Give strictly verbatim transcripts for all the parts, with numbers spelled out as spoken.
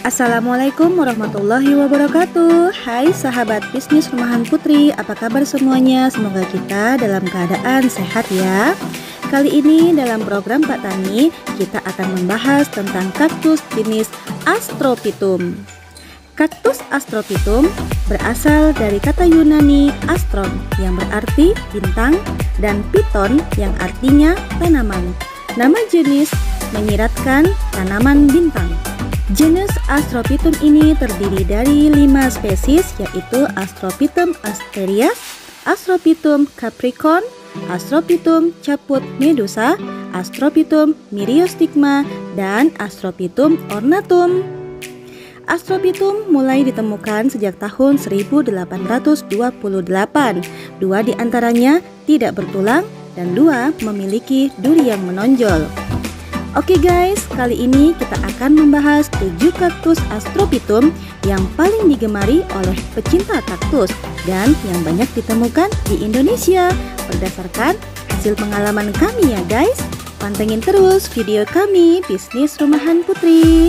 Assalamualaikum warahmatullahi wabarakatuh. Hai sahabat bisnis rumahan Putri, apa kabar semuanya? Semoga kita dalam keadaan sehat ya. Kali ini dalam program Pak Tani, kita akan membahas tentang kaktus jenis Astrophytum. Kaktus Astrophytum berasal dari kata Yunani astron yang berarti bintang dan phyton yang artinya tanaman. Nama jenis menyiratkan tanaman bintang. Jenis Astrophytum ini terdiri dari lima spesies, yaitu Astrophytum asterias, Astrophytum capricorn, Astrophytum caput medusa, Astrophytum myriostigma, dan Astrophytum ornatum. Astrophytum mulai ditemukan sejak tahun seribu delapan ratus dua puluh delapan. Dua di antaranya tidak bertulang dan dua memiliki duri yang menonjol. Oke guys, kali ini kita akan membahas tujuh kaktus Astrophytum yang paling digemari oleh pecinta kaktus dan yang banyak ditemukan di Indonesia berdasarkan hasil pengalaman kami ya guys. Pantengin terus video kami Bisnis Rumahan Putri.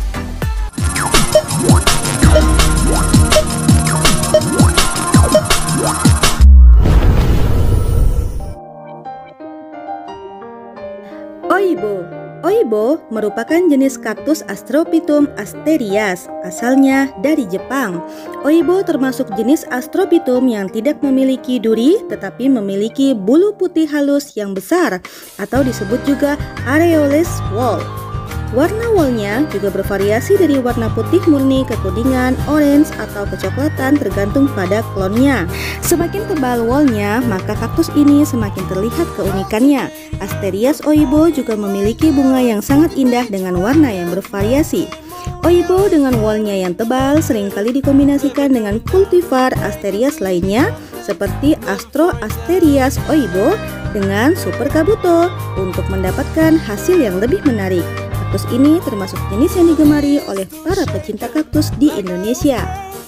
Oibo. Oibo merupakan jenis kaktus Astrophytum asterias, asalnya dari Jepang. Oibo termasuk jenis Astrophytum yang tidak memiliki duri tetapi memiliki bulu putih halus yang besar atau disebut juga areoles wall. Warna wallnya juga bervariasi dari warna putih murni ke kuningan, orange, atau kecoklatan tergantung pada klonnya. Semakin tebal wallnya, maka kaktus ini semakin terlihat keunikannya. Asterias Oibo juga memiliki bunga yang sangat indah dengan warna yang bervariasi. Oibo dengan wallnya yang tebal seringkali dikombinasikan dengan kultivar Asterias lainnya seperti Astro Asterias Oibo dengan Super Kabuto untuk mendapatkan hasil yang lebih menarik. Kaktus ini termasuk jenis yang digemari oleh para pecinta kaktus di Indonesia.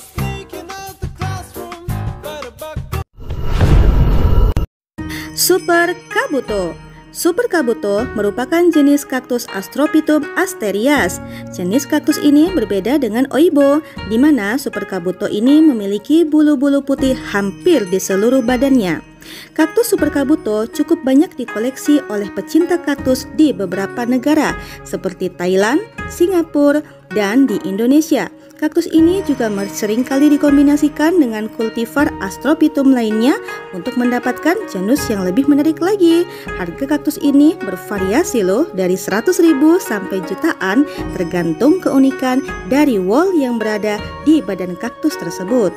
Super Kabuto. Super Kabuto merupakan jenis kaktus Astrophytum asterias. Jenis kaktus ini berbeda dengan Oibo, di mana Super Kabuto ini memiliki bulu-bulu putih hampir di seluruh badannya. Kaktus Super Kabuto cukup banyak dikoleksi oleh pecinta kaktus di beberapa negara seperti Thailand, Singapura, dan di Indonesia. Kaktus ini juga seringkali dikombinasikan dengan kultivar Astrophytum lainnya untuk mendapatkan genus yang lebih menarik lagi. Harga kaktus ini bervariasi loh, dari seratus ribu sampai jutaan tergantung keunikan dari wall yang berada di badan kaktus tersebut.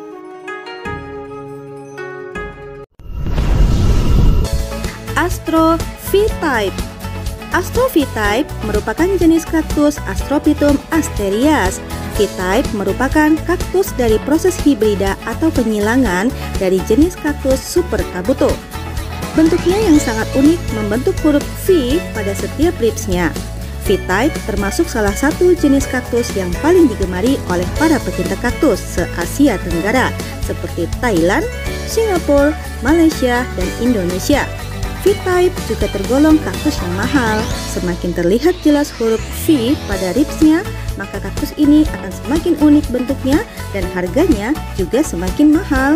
Astro V-type. Astro V-type merupakan jenis kaktus Astrophytum asterias. V-type merupakan kaktus dari proses hibrida atau penyilangan dari jenis kaktus Super Kabuto. Bentuknya yang sangat unik membentuk huruf V pada setiap ribsnya. V-type termasuk salah satu jenis kaktus yang paling digemari oleh para pecinta kaktus se-Asia Tenggara seperti Thailand, Singapura, Malaysia, dan Indonesia. V-type juga tergolong kaktus yang mahal. Semakin terlihat jelas huruf V pada ribsnya, maka kaktus ini akan semakin unik bentuknya dan harganya juga semakin mahal.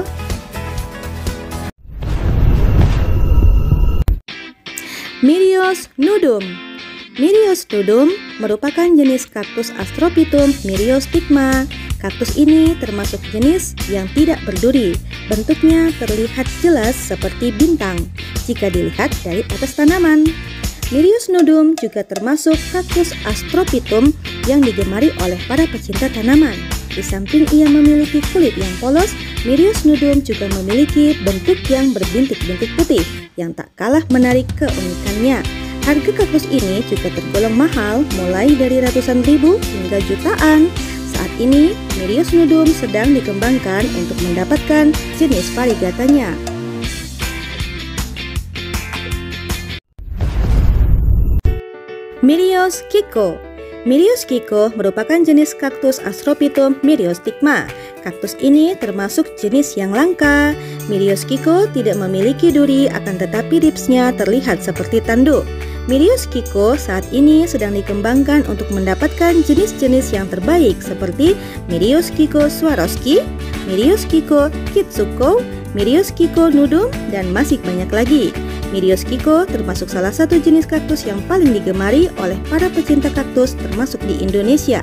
Myrios nudum. Myrios nudum merupakan jenis kaktus Astrophytum myriostigma. Kaktus ini termasuk jenis yang tidak berduri. Bentuknya terlihat jelas seperti bintang jika dilihat dari atas tanaman. Myrios nudum juga termasuk kaktus Astrophytum yang digemari oleh para pecinta tanaman. Di samping ia memiliki kulit yang polos, Myrios nudum juga memiliki bentuk yang berbintik-bintik putih yang tak kalah menarik keunikannya. Harga kaktus ini juga tergolong mahal, mulai dari ratusan ribu hingga jutaan. Saat ini, Myrios nudum sedang dikembangkan untuk mendapatkan jenis variegatanya. Myrios kiko. Myrios kiko merupakan jenis kaktus Astrophytum myriostigma. Kaktus ini termasuk jenis yang langka. Myrios kiko tidak memiliki duri, akan tetapi ribsnya terlihat seperti tanduk. Mirius Kiko saat ini sedang dikembangkan untuk mendapatkan jenis-jenis yang terbaik seperti Mirius Kiko Swarovski, Mirius Kiko Kitsuko, Mirius Kiko Nudum, dan masih banyak lagi. Mirius Kiko termasuk salah satu jenis kaktus yang paling digemari oleh para pecinta kaktus termasuk di Indonesia.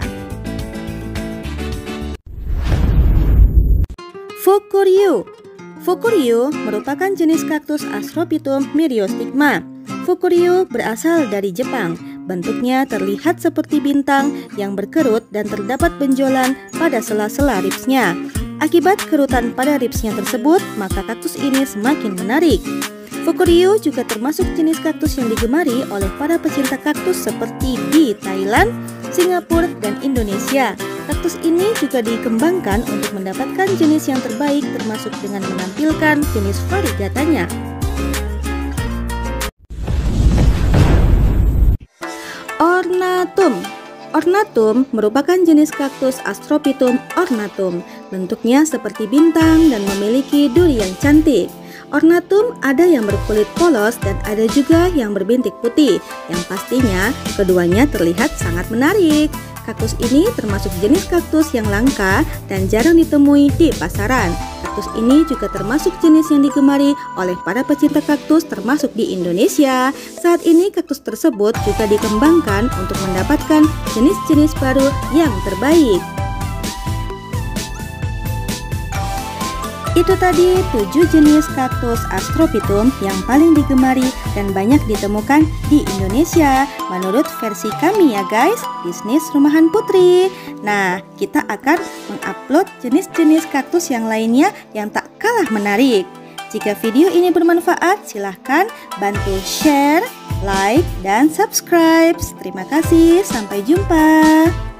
Fukuryu. Fukuryu merupakan jenis kaktus Astrophytum myriostigma. Fukuryu berasal dari Jepang. Bentuknya terlihat seperti bintang yang berkerut dan terdapat benjolan pada sela-sela ripsnya. Akibat kerutan pada ripsnya tersebut, maka kaktus ini semakin menarik. Fukuryu juga termasuk jenis kaktus yang digemari oleh para pecinta kaktus seperti di Thailand, Singapura, dan Indonesia. Kaktus ini juga dikembangkan untuk mendapatkan jenis yang terbaik termasuk dengan menampilkan jenis variegatanya. Ornatum. Ornatum merupakan jenis kaktus Astrophytum ornatum. Bentuknya seperti bintang dan memiliki duri yang cantik. Ornatum ada yang berkulit polos dan ada juga yang berbintik putih, yang pastinya keduanya terlihat sangat menarik. Kaktus ini termasuk jenis kaktus yang langka dan jarang ditemui di pasaran. Kaktus ini juga termasuk jenis yang digemari oleh para pecinta kaktus termasuk di Indonesia. Saat ini kaktus tersebut juga dikembangkan untuk mendapatkan jenis-jenis baru yang terbaik. Itu tadi tujuh jenis kaktus Astrophytum yang paling digemari dan banyak ditemukan di Indonesia menurut versi kami ya guys, Bisnis Rumahan Putri. Nah, kita akan mengupload jenis-jenis kaktus yang lainnya yang tak kalah menarik. Jika video ini bermanfaat, silahkan bantu share, like, dan subscribe. Terima kasih, sampai jumpa.